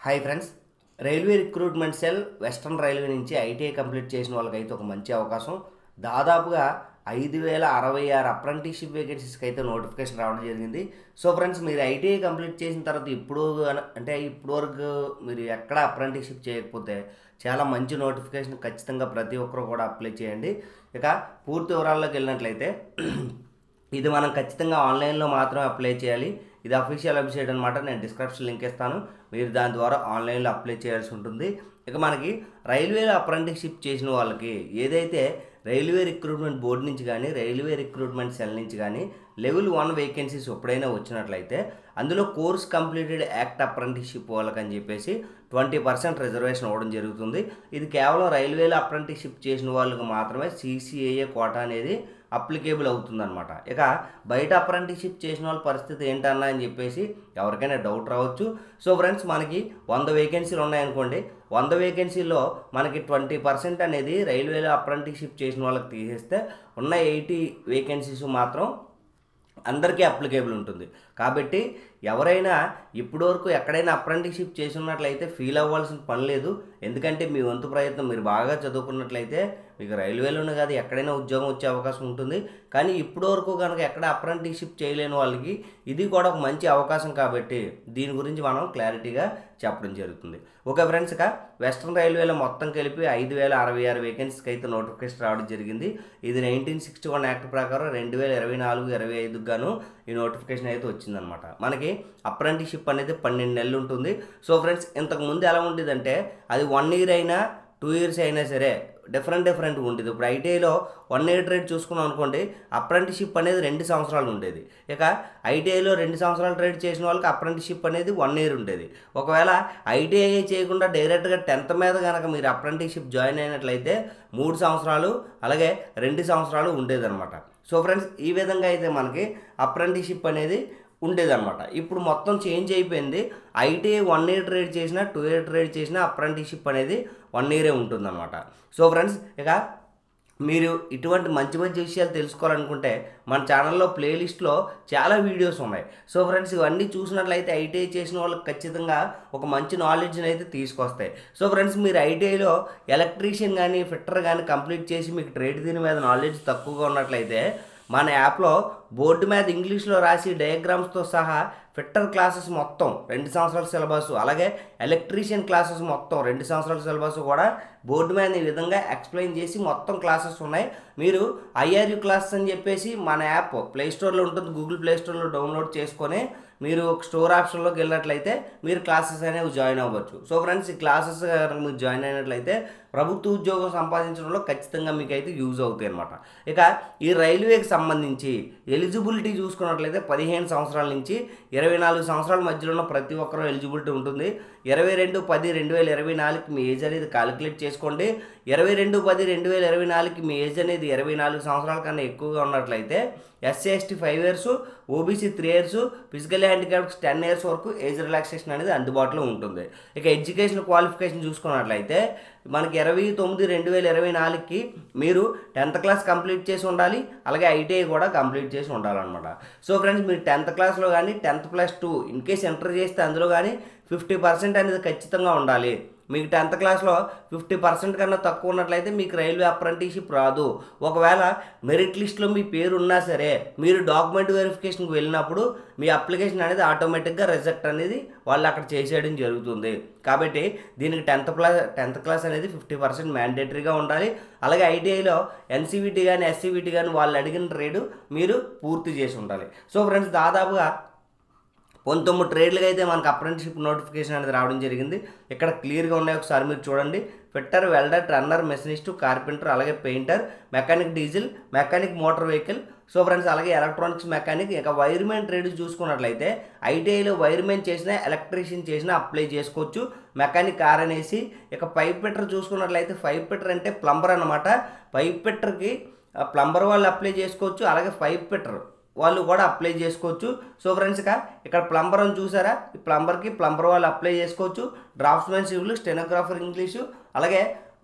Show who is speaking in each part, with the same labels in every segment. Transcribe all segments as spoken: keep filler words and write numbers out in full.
Speaker 1: Hi friends, railway recruitment cell western railway నుంచి ITI complete చేసిన వాళ్ళకైతే ఒక మంచి అవకాశం. దాదాపుగా ఐదు వేల అరవై ఆరు అప్రెంటిస్షిప్ వేకెన్సీస్కి అయితే నోటిఫికేషన్ రావడం జరిగింది. సో ఫ్రెండ్స్, మీరు ఐటీఐ కంప్లీట్ చేసిన తర్వాత ఇప్పుడు అంటే ఇప్పుడు వరకు మీరు ఎక్కడ అప్రెంటిస్షిప్ చేయకపోతే చాలా మంచి నోటిఫికేషన్ ఖచ్చితంగా ప్రతి ఒక్కరు కూడా అప్లై చేయండి. ఇక పూర్తి వివరాల్లోకి వెళ్ళినట్లయితే ఇది మనం ఖచ్చితంగా ఆన్లైన్లో మాత్రమే అప్లై చేయాలి. ఇది అఫీషియల్ వెబ్సైట్ అనమాట. నేను డిస్క్రిప్షన్ లింక్ ఇస్తాను, మీరు దాని ద్వారా ఆన్లైన్లో అప్లై చేయాల్సి ఉంటుంది. ఇక మనకి రైల్వేలో అప్రెంటిస్షిప్ చేసిన వాళ్ళకి ఏదైతే రైల్వే రిక్రూట్మెంట్ బోర్డు నుంచి కానీ రైల్వే రిక్రూట్మెంట్ సెల్ నుంచి కానీ లెవెల్ వన్ వేకెన్సీస్ ఎప్పుడైనా వచ్చినట్లయితే అందులో కోర్స్ కంప్లీటెడ్ యాక్ట్ అప్రెంటిస్షిప్ వాళ్ళకని చెప్పేసి ట్వంటీ పర్సెంట్ రిజర్వేషన్ ఇవ్వడం జరుగుతుంది. ఇది కేవలం రైల్వేలో అప్రెంటిస్షిప్ చేసిన వాళ్ళకి మాత్రమే సీసీఏఏ కోటా అనేది అప్లికేబుల్ అవుతుందన్నమాట. ఇక బయట అప్రెంటిస్షిప్ చేసిన వాళ్ళ పరిస్థితి ఏంటన్నా అని చెప్పేసి ఎవరికైనా డౌట్ రావచ్చు. సో ఫ్రెండ్స్, మనకి వంద వేకెన్సీలు ఉన్నాయనుకోండి, వంద వేకెన్సీల్లో మనకి ట్వంటీ పర్సెంట్ అనేది రైల్వేలో అప్రెంటిస్షిప్ చేసిన వాళ్ళకి తీసేస్తే ఉన్న ఎయిటీ వేకెన్సీస్ మాత్రం అందరికీ అప్లికేబుల్ ఉంటుంది. కాబట్టి ఎవరైనా ఇప్పటి వరకు ఎక్కడైనా అప్రెంటిస్షిప్ చేసి ఉన్నట్లయితే ఫీల్ అవ్వాల్సిన పని లేదు. ఎందుకంటే మీ వంతు ప్రయత్నం మీరు బాగా చదువుకున్నట్లయితే మీకు రైల్వేలోనే కాదు ఎక్కడైనా ఉద్యోగం వచ్చే అవకాశం ఉంటుంది. కానీ ఇప్పటి వరకు కనుక ఎక్కడ అప్రెంటిస్షిప్ చేయలేని వాళ్ళకి ఇది కూడా ఒక మంచి అవకాశం. కాబట్టి దీని గురించి మనం క్లారిటీగా చెప్పడం జరుగుతుంది. ఓకే ఫ్రెండ్స్, ఇక వెస్ట్రన్ రైల్వేలో మొత్తం కలిపి ఐదు వేల అరవై ఆరు వేకెన్సీకి అయితే నోటిఫికేషన్ రావడం జరిగింది. ఇది నైన్టీన్ సిక్స్టీ వన్ యాక్ట్ ప్రకారం రెండు వేల ఇరవై నాలుగు ఇరవై ఐదుకు గాను ఈ నోటిఫికేషన్ అయితే వచ్చిందనమాట. మనకి అప్రెంటిస్షిప్ అనేది పన్నెండు నెలలు ఉంటుంది. సో ఫ్రెండ్స్, ఇంతకు ముందు ఎలా ఉండేదంటే అది వన్ ఇయర్ అయినా టూ ఇయర్స్ అయినా సరే డిఫరెంట్ డిఫరెంట్గా ఉంటుంది. ఇప్పుడు ఐటీఐలో వన్ ఇయర్ ట్రేడ్ చూసుకున్నాం అనుకోండి, అప్రెంటిస్షిప్ అనేది రెండు సంవత్సరాలు ఉండేది. ఇక ఐటీఐలో రెండు సంవత్సరాలు ట్రేడ్ చేసిన వాళ్ళకి అప్రెంటిస్షిప్ అనేది వన్ ఇయర్ ఉండేది. ఒకవేళ ఐటీఐ చేయకుండా డైరెక్ట్గా టెన్త్ మీద కనుక మీరు అప్రెంటిస్షిప్ జాయిన్ అయినట్లయితే మూడు సంవత్సరాలు అలాగే రెండు సంవత్సరాలు ఉండేదన్నమాట. సో ఫ్రెండ్స్, ఈ విధంగా అయితే మనకి అప్రెంటిస్షిప్ అనేది ఉండేదన్నమాట. ఇప్పుడు మొత్తం చేంజ్ అయిపోయింది. ఐటీఐ వన్ ఇయర్ ట్రేడ్ చేసినా టూ ఇయర్ ట్రేడ్ చేసినా అప్రెంటిస్షిప్ అనేది వన్ ఇయరే ఉంటుందన్నమాట. సో ఫ్రెండ్స్, ఇక మీరు ఇటువంటి మంచి మంచి విషయాలు తెలుసుకోవాలనుకుంటే మన ఛానల్లో ప్లేలిస్ట్లో చాలా వీడియోస్ ఉన్నాయి. సో ఫ్రెండ్స్, ఇవన్నీ చూసినట్లయితే ఐటీఐ చేసిన వాళ్ళకి ఖచ్చితంగా ఒక మంచి నాలెడ్జ్ని అయితే తీసుకొస్తాయి. సో ఫ్రెండ్స్, మీరు ఐటీఐలో ఎలక్ట్రీషియన్ కానీ ఫిట్టర్ కానీ కంప్లీట్ చేసి మీకు ట్రేడ్ దీని మీద నాలెడ్జ్ తక్కువగా ఉన్నట్లయితే మన యాప్లో బోర్డు మీద ఇంగ్లీష్లో రాసి డయాగ్రామ్స్తో సహా ఫిట్టర్ క్లాసెస్ మొత్తం రెండు సంవత్సరాల సిలబస్ అలాగే ఎలక్ట్రీషియన్ క్లాసెస్ మొత్తం రెండు సంవత్సరాల సిలబస్ కూడా బోర్డు మీద ఈ విధంగా ఎక్స్ప్లెయిన్ చేసి మొత్తం క్లాసెస్ ఉన్నాయి. మీరు ఐఆర్యూ క్లాసెస్ అని చెప్పేసి మన యాప్ ప్లేస్టోర్లో ఉంటుంది, గూగుల్ ప్లేస్టోర్లో డౌన్లోడ్ చేసుకొని మీరు స్టోర్ ఆప్షన్లోకి వెళ్ళినట్లయితే మీరు క్లాసెస్ అనేవి జాయిన్ అవ్వచ్చు. సో ఫ్రెండ్స్, ఈ క్లాసెస్ మీరు జాయిన్ అయినట్లయితే ప్రభుత్వ ఉద్యోగం సంపాదించడంలో ఖచ్చితంగా మీకు అయితే యూజ్ అవుతాయి అన్నమాట. ఇక ఈ రైల్వేకి సంబంధించి ఎలిజిబిలిటీ చూసుకున్నట్లయితే పదిహేను సంవత్సరాల నుంచి ఇరవై నాలుగు సంవత్సరాల మధ్యలో ఉన్న ప్రతి ఒక్కరూ ఎలిజిబిలిటీ ఉంటుంది. ఇరవై రెండు పది రెండు వేల ఇరవై నాలుగుకి మీ ఏజ్ అనేది క్యాలిక్యులేట్ చేసుకోండి. ఇరవై రెండు పది రెండు వేల ఇరవై నాలుగుకి మీ ఏజ్ అనేది ఇరవై నాలుగు సంవత్సరాల కన్నా ఎక్కువగా ఉన్నట్లయితే SC ST five years OBC three years physical handicaps ten years వరకు ఏజ్ రిలాక్సేషన్ అనేది అందుబాటులో ఉంటుంది. ఇక ఎడ్యుకేషన్ క్వాలిఫికేషన్ చూసుకున్నట్లయితే మనకి ఇరవై తొమ్మిది రెండు వేల ఇరవై నాలుగుకి మీరు టెన్త్ క్లాస్ కంప్లీట్ చేసి ఉండాలి, అలాగే ఐటీఐ కూడా కంప్లీట్ చేసి ఉండాలన్నమాట. సో ఫ్రెండ్స్, మీరు టెన్త్ క్లాస్లో కానీ tenth plus two in case enter చేస్తే అందులో కానీ ఫిఫ్టీ పర్సెంట్ అనేది ఖచ్చితంగా ఉండాలి. మీకు టెన్త్ క్లాస్లో ఫిఫ్టీ పర్సెంట్ కన్నా తక్కువ ఉన్నట్లయితే మీకు రైల్వే అప్రెంటిస్షిప్ రాదు. ఒకవేళ మెరిట్ లిస్ట్లో మీ పేరు ఉన్నా సరే మీరు డాక్యుమెంట్ వెరిఫికేషన్కి వెళ్ళినప్పుడు మీ అప్లికేషన్ అనేది ఆటోమేటిక్గా రిజెక్ట్ అనేది వాళ్ళు అక్కడ చేసేయడం జరుగుతుంది. కాబట్టి దీనికి టెన్త్ క్లాస్ టెన్త్ క్లాస్ అనేది ఫిఫ్టీ పర్సెంట్ మ్యాండేటరీగా ఉండాలి. అలాగే ఐటీఐలో ఎన్సీవీటీ కానీ ఎస్సీవీటీ కానీ వాళ్ళు అడిగిన ట్రేడ్ మీరు పూర్తి చేసి ఉండాలి. సో ఫ్రెండ్స్, దాదాపుగా పంతొమ్మిది ట్రేడ్లుగా అయితే మనకు అప్రెంటిస్షిప్ నోటిఫికేషన్ అనేది రావడం జరిగింది. ఇక్కడ క్లియర్గా ఉన్నాయి, ఒకసారి మీరు చూడండి. Fitter, welder, runner, machinist, carpenter, అలాగే painter, mechanic diesel, mechanic motor vehicle. So friends, అలాగే ఎలక్ట్రానిక్స్ మెకానిక్. ఇక వైర్మెన్ ట్రేడ్ చూసుకున్నట్లయితే ఐటీఐలో వైర్మెన్ చేసినా ఎలక్ట్రీషియన్ చేసినా అప్లై చేసుకోవచ్చు. మెకానిక్ ఆర్ అనేసి. ఇక పైప్ ఫిట్టర్ చూసుకున్నట్లయితే పైప్ ఫిట్టర్ అంటే ప్లంబర్ అనమాట. పైప్ ఫిట్టర్కి ప్లంబర్ వాళ్ళు అప్లై చేసుకోవచ్చు, అలాగే పైప్ ఫిట్టర్ వాళ్ళు కూడా అప్లై చేసుకోవచ్చు. సో ఫ్రెండ్స్, ఇక ఇక్కడ ప్లంబర్ అని చూసారా, ఈ ప్లంబర్కి ప్లంబర్ వాళ్ళు అప్లై చేసుకోవచ్చు. డ్రాఫ్ట్స్మెన్ సివిల్, స్టెనోగ్రాఫర్ ఇంగ్లీషు, అలాగే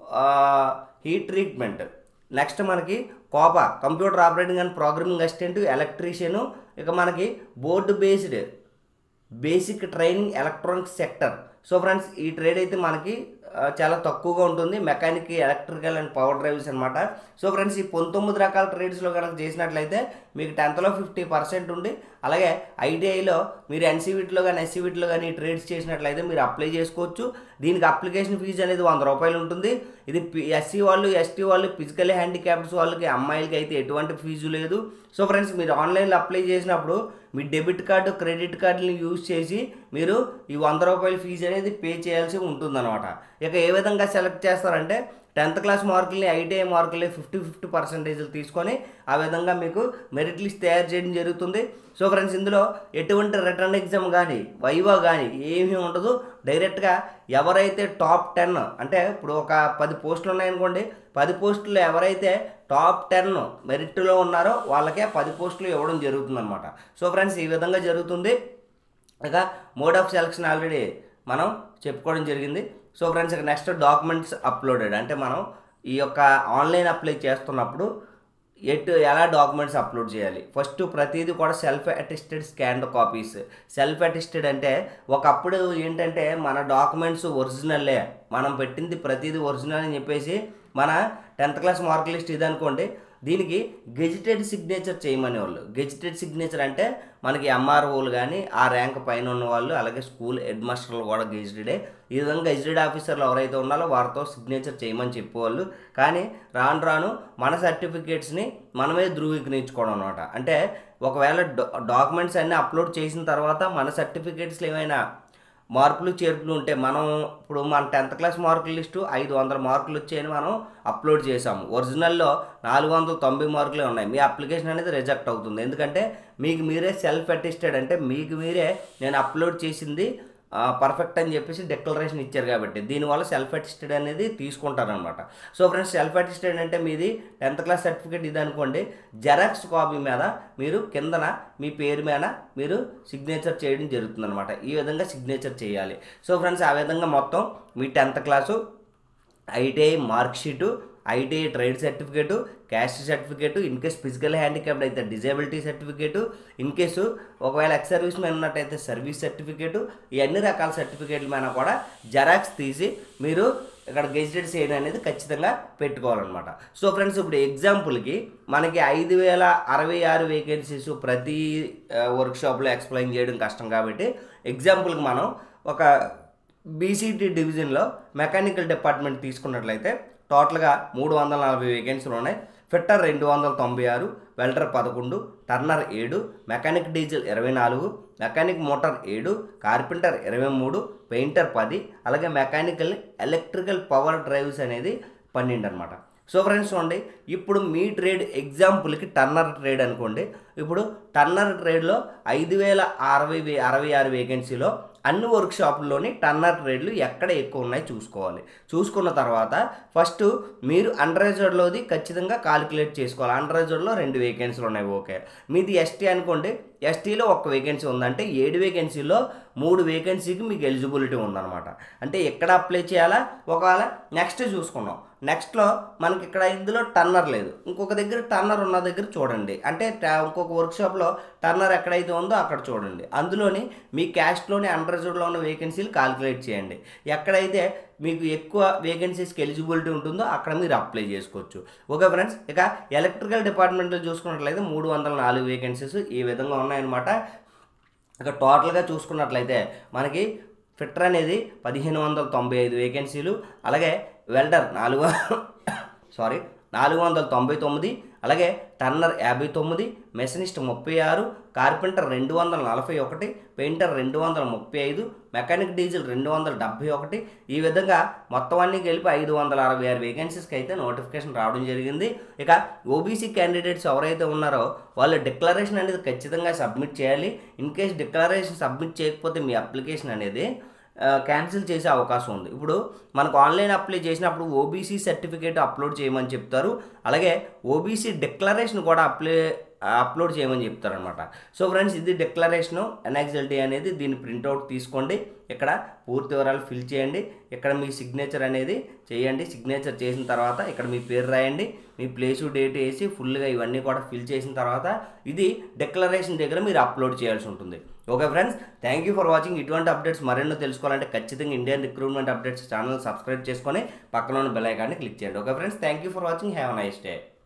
Speaker 1: హీట్ ట్రీట్మెంట్. నెక్స్ట్ మనకి COPA computer operating and programming assistant, electrician. ఇక మనకి board based basic training electronics sector. So friends ఈ ట్రేడ్ అయితే మనకి చాలా తక్కువగా ఉంటుంది, mechanic, electrical and power drives అనమాట. సో ఫ్రెండ్స్ ఈ పంతొమ్మిది రకాల ట్రేడ్స్లో కనుక చేసినట్లయితే మీకు టెన్త్లో ఫిఫ్టీ పర్సెంట్ ఉండి, అలాగే ఐటీఐలో మీరు ఎన్సీవీటీలో కానీ ఎస్సీవీటీలో కానీ ట్రేడ్స్ చేసినట్లయితే మీరు అప్లై చేసుకోవచ్చు. దీనికి అప్లికేషన్ ఫీజు అనేది వంద రూపాయలు ఉంటుంది. ఇది ఎస్సీ వాళ్ళు, ఎస్టీ వాళ్ళు, ఫిజికల్ హ్యాండిక్యాప్డ్స్ వాళ్ళకి, అమ్మాయిలకి అయితే ఎటువంటి ఫీజు లేదు. సో ఫ్రెండ్స్ మీరు ఆన్లైన్లో అప్లై చేసినప్పుడు మీ డెబిట్ కార్డు, క్రెడిట్ కార్డుని యూజ్ చేసి మీరు ఈ వంద రూపాయల ఫీజు అనేది పే చేయాల్సి ఉంటుందన్నమాట. ఇక ఏ విధంగా సెలెక్ట్ చేస్తారంటే టెన్త్ క్లాస్ మార్కుల్ని, ఐటీఐ మార్కుల్ని ఫిఫ్టీ ఫిఫ్టీ పర్సెంటేజ్లు తీసుకొని ఆ విధంగా మీకు మెరిట్ లిస్ట్ తయారు చేయడం జరుగుతుంది. సో ఫ్రెండ్స్ ఇందులో ఎటువంటి రిటర్న్ ఎగ్జామ్ కానీ, వైవా కానీ ఏమీ ఉండదు. డైరెక్ట్గా ఎవరైతే టాప్ టెన్ అంటే ఇప్పుడు ఒక పది పోస్టులు ఉన్నాయనుకోండి, పది పోస్టులు ఎవరైతే టాప్ టెన్ మెరిట్లో ఉన్నారో వాళ్ళకే పది పోస్టులు ఇవ్వడం జరుగుతుంది అనమాట. సో ఫ్రెండ్స్ ఈ విధంగా జరుగుతుంది. ఇక మోడ్ ఆఫ్ సెలక్షన్ ఆల్రెడీ మనం చెప్పుకోవడం జరిగింది. సో ఫ్రెండ్స్ ఇక నెక్స్ట్ డాక్యుమెంట్స్ అప్లోడెడ్ అంటే మనం ఈ యొక్క ఆన్లైన్ అప్లై చేస్తున్నప్పుడు ఎటు ఎలా డాక్యుమెంట్స్ అప్లోడ్ చేయాలి. ఫస్ట్ ప్రతిదీ కూడా self attested scanned copies. Self attested అంటే ఒకప్పుడు ఏంటంటే మన డాక్యుమెంట్స్ ఒరిజినల్లే, మనం పెట్టింది ప్రతిదీ ఒరిజినల్ అని చెప్పేసి మన టెన్త్ క్లాస్ మార్క్ లిస్ట్ ఇది అనుకోండి, దీనికి గెజిటెడ్ సిగ్నేచర్ చేయమనేవాళ్ళు. గెజిటెడ్ సిగ్నేచర్ అంటే మనకి ఎంఆర్ఓలు కానీ ఆ ర్యాంక్ పైన ఉన్న వాళ్ళు, అలాగే స్కూల్ హెడ్ మాస్టర్లు కూడా గెజిటెడే. ఈ విధంగా గెజిటెడ్ ఆఫీసర్లు ఎవరైతే ఉన్నారో వారితో సిగ్నేచర్ చేయమని చెప్పేవాళ్ళు. కానీ రాను రాను మన సర్టిఫికేట్స్ని మనమే ధృవీకరించుకోవడం అనమాట. అంటే ఒకవేళ డాక్యుమెంట్స్ అన్నీ అప్లోడ్ చేసిన తర్వాత మన సర్టిఫికేట్స్లో ఏమైనా మార్కులు చేర్పులు ఉంటే, మనం ఇప్పుడు మన టెన్త్ క్లాస్ మార్కుల లిస్టు ఐదు వందల మార్కులు వచ్చాయని మనం అప్లోడ్ చేసాము, ఒరిజినల్లో నాలుగు వందల తొంభై మార్కులే ఉన్నాయి, మీ అప్లికేషన్ అనేది రిజెక్ట్ అవుతుంది. ఎందుకంటే మీకు మీరే సెల్ఫ్ అటెస్టెడ్ అంటే మీకు మీరే నేను అప్లోడ్ చేసింది పర్ఫెక్ట్ అని చెప్పేసి డిక్లరేషన్ ఇచ్చారు కాబట్టి దీనివల్ల సెల్ఫ్ అటెస్టెడ్ అనేది తీసుకుంటారనమాట. సో ఫ్రెండ్స్ సెల్ఫ్ అటెస్టెడ్ అంటే మీది టెన్త్ క్లాస్ సర్టిఫికేట్ ఇది అనుకోండి, జెరాక్స్ కాపీ మీద మీరు కిందన మీ పేరు మీద మీరు సిగ్నేచర్ చేయడం జరుగుతుందన్నమాట. ఈ విధంగా సిగ్నేచర్ చేయాలి. సో ఫ్రెండ్స్ ఆ విధంగా మొత్తం మీ tenth class, ITI mark sheet, ITI trade certificate, caste certificate, in case physical handicapped అయితే డిజేబిలిటీ సర్టిఫికేటు, ఇన్ కేసు ఒకవేళ ఎక్స్ సర్వీస్ మ్యాన్ ఉన్నట్టయితే సర్వీస్ సర్టిఫికేటు, ఈ అన్ని రకాల సర్టిఫికేట్ల మీద కూడా జెరాక్స్ తీసి మీరు ఇక్కడ గెజిటెడ్ చేయడం అనేది ఖచ్చితంగా పెట్టుకోవాలన్నమాట. సో ఫ్రెండ్స్ ఇప్పుడు ఎగ్జాంపుల్కి మనకి ఐదు వేల అరవై ఆరు వేకెన్సీస్ ప్రతి వర్క్షాప్లో ఎక్స్ప్లెయిన్ చేయడం కష్టం కాబట్టి ఎగ్జాంపుల్కి మనం ఒక బీసీటీ డివిజన్లో మెకానికల్ డిపార్ట్మెంట్ తీసుకున్నట్లయితే టోటల్గా మూడు వందల నలభై వేకెన్సీలు ఉన్నాయి. ఫిట్టర్ రెండు వందల తొంభై ఆరు, వెల్డర్ పదకొండు, టర్నర్ ఏడు, మెకానిక్ డీజిల్ ఇరవై నాలుగు, మెకానిక్ మోటార్ ఏడు, కార్పెంటర్ ఇరవై మూడు, పెయింటర్ పది, అలాగే మెకానికల్ ఎలక్ట్రికల్ పవర్ డ్రైవ్స్ అనేది పన్నెండు అనమాట. సో ఫ్రెండ్స్ చూడండి, ఇప్పుడు మీ ట్రేడ్ ఎగ్జాంపుల్కి టర్నర్ ట్రేడ్ అనుకోండి. ఇప్పుడు టర్నర్ ట్రేడ్లో ఐదు వేల అరవై వే అరవై ఆరు వేకెన్సీలో అన్ని వర్క్ షాపుల్లోని టర్నర్ ట్రేడ్లు ఎక్కడ ఎక్కువ ఉన్నాయి చూసుకోవాలి. చూసుకున్న తర్వాత ఫస్ట్ మీరు అన్రిజర్వ్డ్లోది ఖచ్చితంగా కాలిక్యులేట్ చేసుకోవాలి. అన్రిజర్వ్డ్లో రెండు వేకెన్సీలు ఉన్నాయి, ఓకే. మీది ఎస్టీ అనుకోండి, ఎస్టీలో ఒక్క వేకెన్సీ ఉందంటే ఏడు వేకెన్సీలో మూడు వేకెన్సీకి మీకు ఎలిజిబిలిటీ ఉందన్నమాట. అంటే ఎక్కడ అప్లై చేయాలా, ఒకవేళ నెక్స్ట్ చూసుకున్నాం, నెక్స్ట్లో మనకి ఇక్కడ ఇందులో టర్నర్ లేదు, ఇంకొక దగ్గర టర్నర్ ఉన్న దగ్గర చూడండి. అంటే ఇంకొక వర్క్షాప్లో టర్నర్ ఎక్కడైతే ఉందో అక్కడ చూడండి. అందులోని మీ క్యాస్ట్లోని అన్రిజర్వ్డ్లో ఉన్న వేకెన్సీలు కాలిక్యులేట్ చేయండి. ఎక్కడైతే మీకు ఎక్కువ వేకెన్సీస్కి ఎలిజిబిలిటీ ఉంటుందో అక్కడ మీరు అప్లై చేసుకోవచ్చు. ఓకే ఫ్రెండ్స్, ఇక ఎలక్ట్రికల్ డిపార్ట్మెంట్లో చూసుకున్నట్లయితే మూడు వందల నాలుగు వేకెన్సీస్ ఈ విధంగా ఉన్నాయన్నమాట. ఇక టోటల్గా చూసుకున్నట్లయితే మనకి ఫిట్టర్ అనేది పదిహేను వందల తొంభై ఐదు వేకెన్సీలు, అలాగే వెల్డర్ నాలుగు సారీ నాలుగు వందల తొంభై తొమ్మిది, అలాగే టర్నర్ యాభై తొమ్మిది, మెషనిస్ట్ ముప్పై ఆరు, కార్పెంటర్ రెండు వందల నలభై ఒకటి, పెయింటర్ రెండు వందల ముప్పై ఐదు, మెకానిక్ డీజిల్ రెండు వందల డెబ్బై ఒకటి. ఈ విధంగా మొత్తం అన్ని కలిపి ఐదు వందల అరవై ఆరు వేకెన్సీస్కి అయితే నోటిఫికేషన్ రావడం జరిగింది. ఇక ఓబీసీ క్యాండిడేట్స్ ఎవరైతే ఉన్నారో వాళ్ళు డిక్లరేషన్ అనేది ఖచ్చితంగా సబ్మిట్ చేయాలి. ఇన్ కేస్ డిక్లరేషన్ సబ్మిట్ చేయకపోతే మీ అప్లికేషన్ అనేది క్యాన్సిల్ చేసే అవకాశం ఉంది. ఇప్పుడు మనకు ఆన్లైన్ అప్లై చేసినప్పుడు ఓబీసీ సర్టిఫికేట్ అప్లోడ్ చేయమని చెప్తారు, అలాగే ఓబీసీ డిక్లరేషన్ కూడా అప్లై అప్లోడ్ చేయమని చెప్తారనమాట. సో ఫ్రెండ్స్, ఇది డిక్లరేషను ఎన్ఎక్స్ఎల్టీ అనేది. దీన్ని ప్రింట్అవుట్ తీసుకోండి, ఇక్కడ పూర్తి వివరాలు ఫిల్ చేయండి, ఇక్కడ మీ సిగ్నేచర్ అనేది చేయండి. సిగ్నేచర్ చేసిన తర్వాత ఇక్కడ మీ పేరు రాయండి, మీ ప్లేసు డేట్ వేసి ఫుల్గా ఇవన్నీ కూడా ఫిల్ చేసిన తర్వాత ఇది డిక్లరేషన్ దగ్గర మీరు అప్లోడ్ చేయాల్సి ఉంటుంది. Okay friends, thank you for watching. ఇటువంటి అప్డేట్స్ మరెన్నో తెలుసుకోవాలంటే ఖచ్చితంగా Indian recruitment updates channel subscribe చేసుకొని పక్కన ఉన్న బెల్ ఐకాన్ని క్లిక్ చేయండి. Okay friends, thank you for watching. Have a nice day.